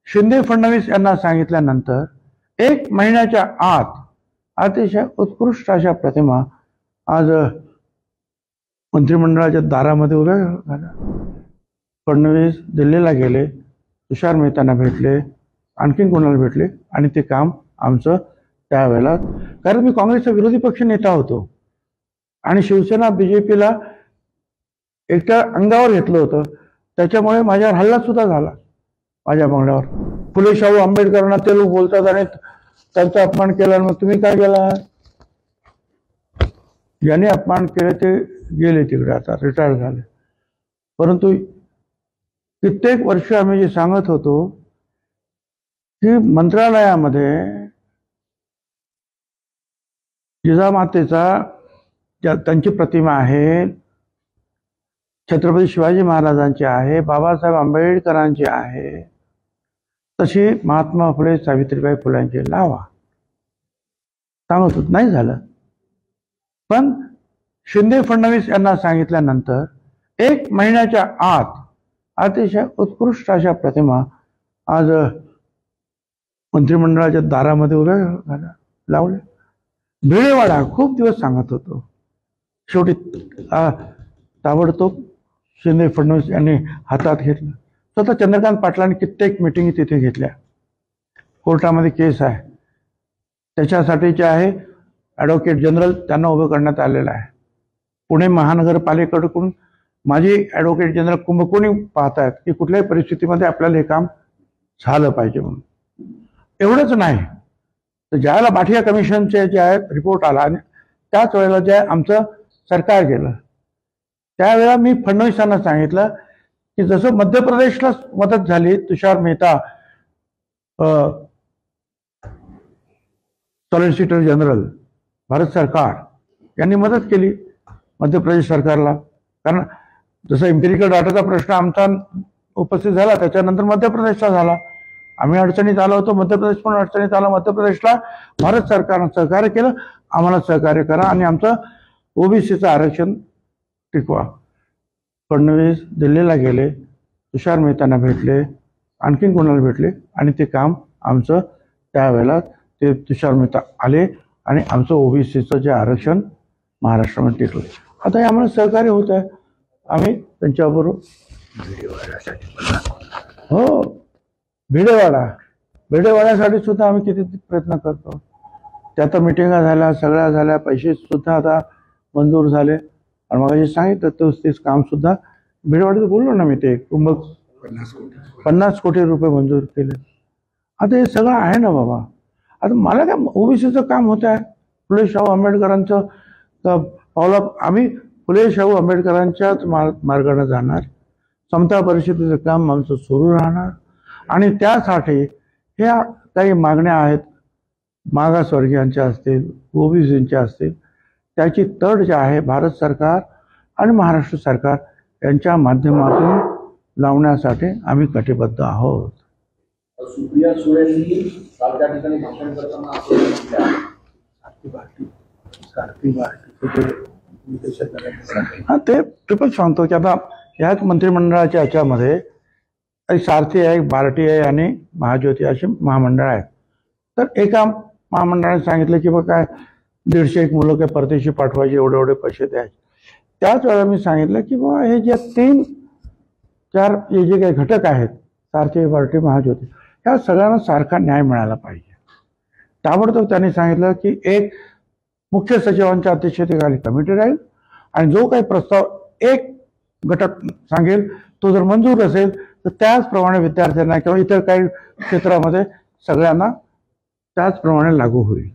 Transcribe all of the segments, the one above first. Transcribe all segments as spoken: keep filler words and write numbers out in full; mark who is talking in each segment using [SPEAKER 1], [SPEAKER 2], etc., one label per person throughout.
[SPEAKER 1] शिंदे फडणवीस यांना सांगितल्यानंतर एक महिन्याच्या आत अतिशय उत्कृष्ट अशा प्रतिमा आज मंत्रिमंडळाच्या दारामध्ये उभ्या झाल्या. फडणवीस दिल्लीला गेले, तुषार मेहतांना भेटले, आणखीन कोणाला भेटले आणि ते काम आमचं त्यावेळेला, कारण मी काँग्रेसचा विरोधी पक्ष नेता होतो आणि शिवसेना बीजेपीला एकट्या अंगावर घेतलं होतं, त्याच्यामुळे माझ्यावर हल्ला सुद्धा झाला माझ्या बंगल्यावर. फुले शाहू आंबेडकरांना ते लोक बोलतात आणि त्यांचा अपमान केला, मग तुम्ही काय केला? ज्याने अपमान केले ते गेले तिकडे, आता रिटायर झाले. परंतु कित्येक वर्ष आम्ही जे सांगत होतो की मंत्रालयामध्ये जिजामातेचा ज्या त्यांची प्रतिमा आहे, छत्रपती शिवाजी महाराजांची आहे, बाबासाहेब आंबेडकरांची आहे, तशी महात्मा फुले सावित्रीबाई फुलांची लावा सांगत होत. नाही झालं. पण शिंदे फडणवीस यांना सांगितल्यानंतर एक महिन्याच्या आत अतिशय उत्कृष्ट अशा प्रतिमा आज मंत्रिमंडळाच्या दारामध्ये उभ्या झाल्या, लावल्या. भिडेवाडा खूप दिवस सांगत होतो, शेवटी ताबडतोब शिंदे फडणवीस यांनी हातात घेतलं. स्वतः चंद्रकांत पाटलांनी कित्येक मिटिंगी तिथे घेतल्या. कोर्टामध्ये केस आहे, त्याच्यासाठी जे आहे ॲडव्होकेट जनरल त्यांना उभं करण्यात आलेलं आहे. पुणे महानगरपालिकेकडून माझी ॲडव्होकेट जनरल कुंभकोणी पाहतायत की कुठल्याही परिस्थितीमध्ये आपल्याला हे काम झालं पाहिजे म्हणून. एवढंच नाही तर ज्यावेळेला बाठिया कमिशनचे जे आहे रिपोर्ट आला आणि त्याच वेळेला जे आमचं सरकार गेलं, त्यावेळेला मी फडणवीसांना सांगितलं की जसं मध्य प्रदेशला मदत झाली, तुषार मेहता सॉलिसिटर जनरल भारत सरकार यांनी मदत केली मध्य प्रदेश सरकारला. कारण जसं एम्पिरिकल डाटाचा प्रश्न आमचा उपस्थित झाला, त्याच्यानंतर मध्य प्रदेशला झाला. आम्ही अडचणीत आलो होतो, मध्य प्रदेश पण अडचणीत आला. मध्य प्रदेशला भारत सरकारनं सहकार्य केलं, आम्हाला सहकार्य करा आणि आमचं ओबीसीचं आरक्षण टिकवा. फडणवीस दिल्लीला गेले, तुषार मेहतांना भेटले, आणखीन कोणाला भेटले आणि ते काम आमचं त्यावेळेला ते तुषार मेहता आले आणि आमचं ओबीसीचं जे आरक्षण महाराष्ट्रामध्ये टिकलं. आता हे आम्हाला सहकार्य होत आहे. आम्ही त्यांच्याबरोबर हो भिडेवाडा भिडेवाड्यासाठी सुद्धा आम्ही किती प्रयत्न करतो. त्या तर मिटिंगा झाल्या, सगळ्या झाल्या, पैसे सुद्धा आता मंजूर झाले. आणि मग जे सांगितलं तोच तेच काम सुद्धा भिडेवाड्याचं बोललो ना मी, ते कुंभ पन्नास कोटी रुपये मंजूर केले. आता हे सगळं आहे ना बाबा. आता मला काय ओबीसीचं काम होत आहे, फुले शाहू आंबेडकरांचं पावला. आम्ही फुले शाहू आंबेडकरांच्याच मार्गाने जाणार. समता परिषदेचं काम आमचं सुरू राहणार आणि त्यासाठी ह्या काही मागण्या आहेत, मागासवर्गीयांच्या असतील, ओबीसींच्या असतील, त्याची तड जी आहे भारत सरकार आणि महाराष्ट्र सरकार यांच्या माध्यमातून लावण्यासाठी आम्ही कटिबद्ध आहोत.
[SPEAKER 2] सुप्रिया सुळेंनी काल त्या ठिकाणी भाषण करताना असं
[SPEAKER 1] हा ते ट्रिपल सांगतो की आता ह्याच मंत्रिमंडळाच्या याच्यामध्ये सारथी आहे, बार्टी आहे आणि महाज्योती अशी महामंडळ आहेत. तर एका महामंडळाने सांगितलं की बघ काय दीडशे एक मुलं काय परदेशी पाठवायचे, एवढे एवढे पैसे द्यायचे. त्याच वेळेला मी सांगितलं की बाबा हे जे तीन चार हे जे काही घटक आहेत, सारथी, बार्टी, महाज्योती, ह्या सगळ्यांना सारखा न्याय मिळाला पाहिजे. ताबडतोब त्यांनी सांगितलं की एक मुख्य सचिवांच्या अध्यक्षतेखाली कमिटी राहील आणि जो काही प्रस्ताव एक घटक सांगेल तो जर मंजूर असेल तर त्याचप्रमाणे विद्यार्थ्यांना किंवा इतर काही क्षेत्रामध्ये सगळ्यांना त्याचप्रमाणे लागू होईल.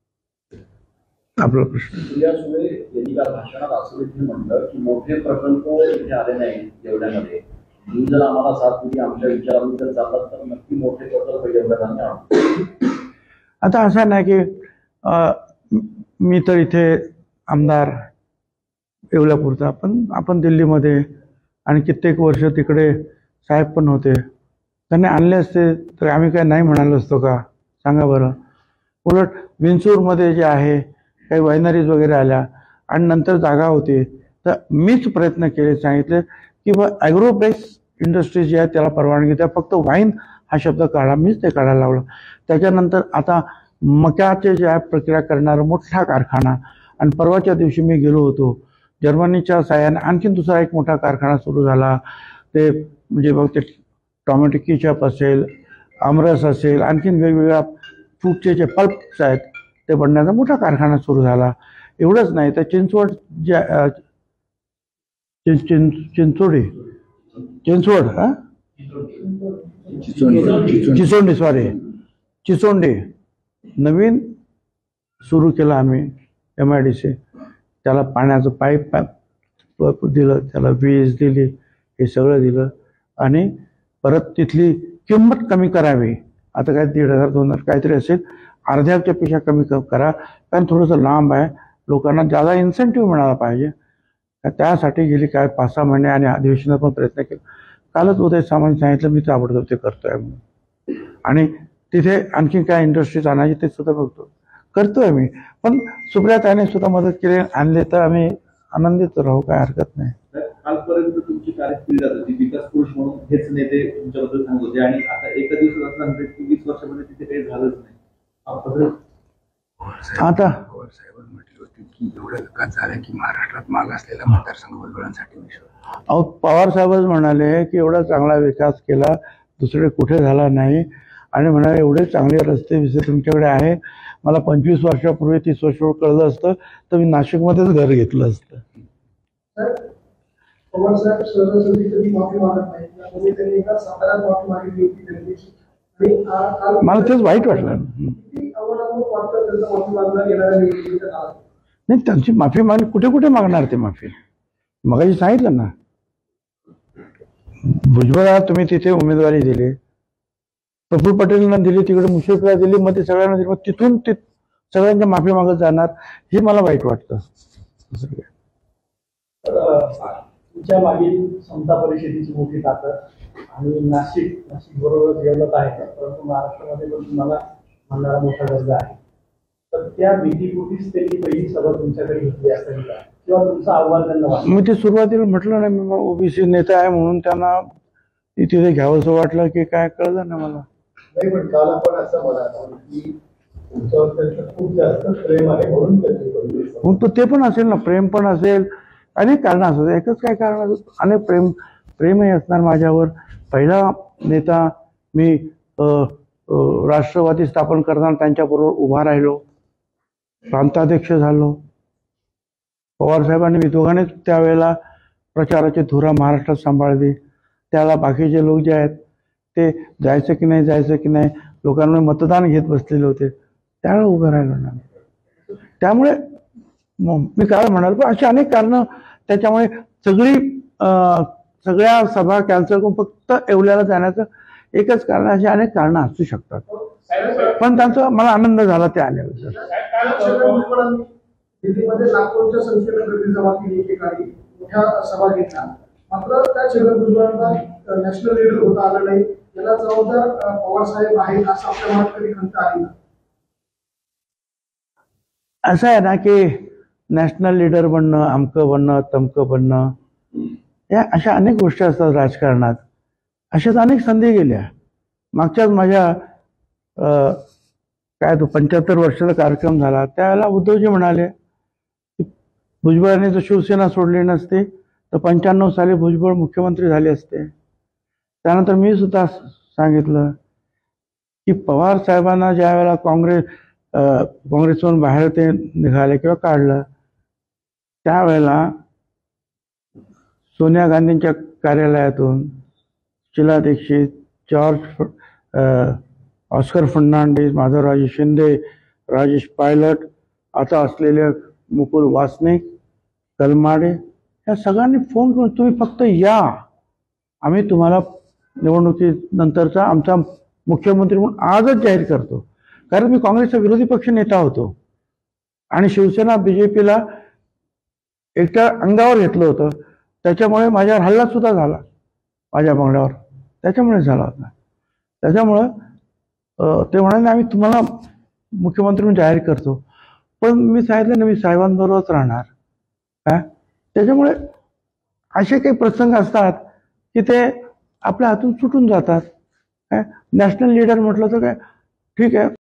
[SPEAKER 1] आपला प्रश्न.
[SPEAKER 2] सुप्रिया सुळे यांनी काल भाषणात असं देखील म्हटलं की मोठे प्रकल्प इथे आले नाहीत जेवढ्यामध्ये, तुम्ही जर आम्हाला साथ दिली, आमच्या विचारांनी जर चाललात तर नक्की मोठे प्रकल्प जेवढ्यात.
[SPEAKER 1] आता असं नाही की मी तर इथे आमदार येवल्यापुरता, पण आपण दिल्लीमध्ये आणि कित्येक वर्ष तिकडे साहेब पण होते, त्यांनी आणले असते तर आम्ही काय नाही म्हणालो असतो का? सांगा बरं. उलट विंचूरमध्ये जे आहे काही वायनरीज वगैरे आल्या आणि नंतर जागा होती तर मीच प्रयत्न केले, सांगितले की बा ॲग्रो बेस्ड इंडस्ट्री जी आहे त्याला परवानगी द्या, फक्त वाईन हा शब्द काढा, मीच ते काढायला लावला. त्याच्यानंतर आता मक्याचे जे आहे प्रक्रिया करणारा मोठा कारखाना, आणि परवाच्या दिवशी मी गेलो होतो, जर्मनीच्या साहाय्याने आणखीन दुसरा एक मोठा कारखाना सुरू झाला. ते म्हणजे बघ ते टोमॅटो केचप असेल, आमरस असेल, आणखीन वेगवेगळ्या फ्रूटचे जे पल्प्स आहेत ते बनण्याचा मोठा कारखाना सुरू झाला. एवढंच नाही तर चिंचवड ज्या चिं चिं चिंचोडी चिंचवड हा चिचोंडी सॉरी चिचोंडी नवीन सुरू केलं आम्ही एम आय डी सी. त्याला पाण्याचं पाईप दिलं, त्याला वीज दिली, हे सगळं दिलं. आणि परत तिथली किंमत कमी करावी. आता काय दीड हजार दोन हजार काहीतरी असेल, अर्ध्याच्या पेक्षा कमी करा, कारण थोडंसं लांब आहे, लोकांना ज्यादा इन्सेंटिव्ह मिळाला पाहिजे. त्यासाठी गेली काय पाच सहा महिने आणि अधिवेशनात पण प्रयत्न केला. कालच उदय सामंत सांगितलं मी ताबडतोब ते करतोय म्हणून. आणि तिथे आणखी काय इंडस्ट्रीज आणायची ते सुद्धा बघतो करतोय मी. पण सुप्रियाताईने सुद्धा मदत केली, आणले तर आम्ही आनंदित राहू, काय हरकत नाही.
[SPEAKER 2] कालपर्यंत तुमची कारकीर्द होती, विकास पुरुष म्हणून हेच नेते तुमच्याबद्दल सांगत होते, आणि आता एका दिवसात असं सांगतात की वीस वर्षामध्ये तिथे काही झालंच नाही.
[SPEAKER 1] आता
[SPEAKER 3] साहेबांनी म्हटली होती की एवढा विकास झाला की महाराष्ट्रात मागासलेला मतदारसंघ भुजबळांसाठी मिळतो.
[SPEAKER 1] अहो पवार साहेबच म्हणाले की एवढा चांगला विकास केला दुसरे कुठे झाला नाही, आणि म्हणाले एवढे चांगले रस्ते विसे तुमच्याकडे आहे. मला पंचवीस वर्षापूर्वी तीस वर्ष कळलं असतं तर मी नाशिकमध्येच घर घेतलं असतं.
[SPEAKER 4] पवार साहेब सहजासहजी कधी माफी मागत नाही. त्यामुळे त्यांनी एका साताऱ्यात माफी मागितली होती त्यांनी, आणि काल
[SPEAKER 1] मला तेच वाईट वाटलं.
[SPEAKER 4] किती अवलंबून वाटतं त्यांचं माफी मागणं येणाऱ्या निवडणुकीच्या काळात.
[SPEAKER 1] नाही, त्यांची माफी मागणी कुठे कुठे मागणार ते माफी. मगाशी सांगितलं ना, भुजबळला तुम्ही तिथे उमेदवारी दिली, प्रफुल्ल पटेलांना दिली, तिकडे मुश्रीफला दिली, मग ते सगळ्यांना दिली, मग तिथून ते सगळ्यांच्या माफी मागत जाणार, हे मला वाईट वाटतं.
[SPEAKER 5] तुमच्या मागील समता परिषदेची मोठी ताकद आणि नाशिक नाशिक बरोबर डेव्हलप आहे, परंतु महाराष्ट्रामध्ये पण तुम्हाला म्हणणारा मोठा वर्ग आहे. तर त्या भीतीपोटीच त्यांनी पहिली सभा तुमच्याकडे घेतली असेल का, किंवा तुमचं आव्हान त्यांना वाटलं?
[SPEAKER 1] मी ते सुरुवातीला म्हटलं ना, मी ओबीसी नेता आहे म्हणून त्यांना तिथे घ्यावंसं वाटलं की काय कळलं ना मला.
[SPEAKER 4] नाही, पण काल आपण असं म्हणाला की तुमच्यावर त्यांचं खूप जास्त प्रेम आहे म्हणून त्यांची
[SPEAKER 1] मग तो ते पण असेल ना, प्रेम पण असेल, अनेक कारण असतात. एकच काय कारण असत, अनेक प्रेम प्रेमही असणार माझ्यावर. पहिला नेता मी राष्ट्रवादी स्थापन करताना त्यांच्याबरोबर उभा राहिलो, प्रांताध्यक्ष झालो. पवार साहेबांनी मी दोघांनीच त्यावेळेला प्रचाराची धुरा महाराष्ट्रात सांभाळली. त्याला बाकीचे लोक जे आहेत ते जायचं की नाही जायचं की नाही लोकांना मतदान घेत बसलेले होते, त्यावेळेला उभं राहिलो ना. त्यामुळे मी काय म्हणाल, पण अशी अनेक कारणं, त्याच्यामुळे सगळी सगळ्या सभा कॅन्सल करून फक्त येवल्याला जाण्याचं एकच कारण, अशी अनेक कारणं असू शकतात. पण त्यांचा मला आनंद झाला ते आल्यावर.
[SPEAKER 4] दिल्लीमध्ये लाखोंच्या संख्येने गर्दी जमा केली, एकेकाळी मोठ्या सभा घेतल्या, मात्र त्या छगन भुजबळांना नॅशनल लीडर होता आलं नाही. याला जबाबदार पवार साहेब आहेत असं आपल्या मनात कधी खंत आली?
[SPEAKER 1] असं आहे ना की नॅशनल लीडर बनणं, अमकं बनणं, तमकं बनणं, या अशा अनेक गोष्टी असतात राजकारणात. अशाच अनेक संधी गेल्या. मागच्याच माझ्या काय तो पंच्याहत्तर वर्षाचा कार्यक्रम झाला, त्यावेळेला उद्धवजी म्हणाले की भुजबळांनी जर शिवसेना सोडली नसते तर पंच्याण्णव साली भुजबळ मुख्यमंत्री झाले असते. त्यानंतर मी सुद्धा सांगितलं की पवार साहेबांना ज्या वेळेला काँग्रेस काँग्रेसवरून बाहेर ते निघाले किंवा काढलं, त्यावेळेला सोनिया गांधींच्या कार्यालयातून शीला दीक्षित, जॉर्ज ऑस्कर फर्नांडिस, माधवराजे शिंदे, राजेश पायलट, आता असलेले मुकुल वासनिक, कलमाडे, या सगळ्यांनी फोन करून तुम्ही फक्त या, आम्ही तुम्हाला निवडणुकीनंतरचा आमचा मुख्यमंत्री म्हणून आजच जाहीर करतो. कारण मी काँग्रेसचा विरोधी पक्ष नेता होतो आणि शिवसेना बीजेपीला एकट्या अंगावर घेतलं होतं, त्याच्यामुळे माझ्यावर हल्ला सुद्धा झाला, माझ्या बंगल्यावर त्याच्यामुळे झाला होता. त्याच्यामुळं ते म्हणाले आम्ही तुम्हाला मुख्यमंत्री म्हणून जाहीर करतो. पण मी सांगितलं ना, मी साहेबांबरोबरच राहणार. काय त्याच्यामुळे असे काही प्रसंग असतात की ते आपल्या हातून सुटून जातात. काय नॅशनल लीडर म्हटलं तर काय ठीक आहे.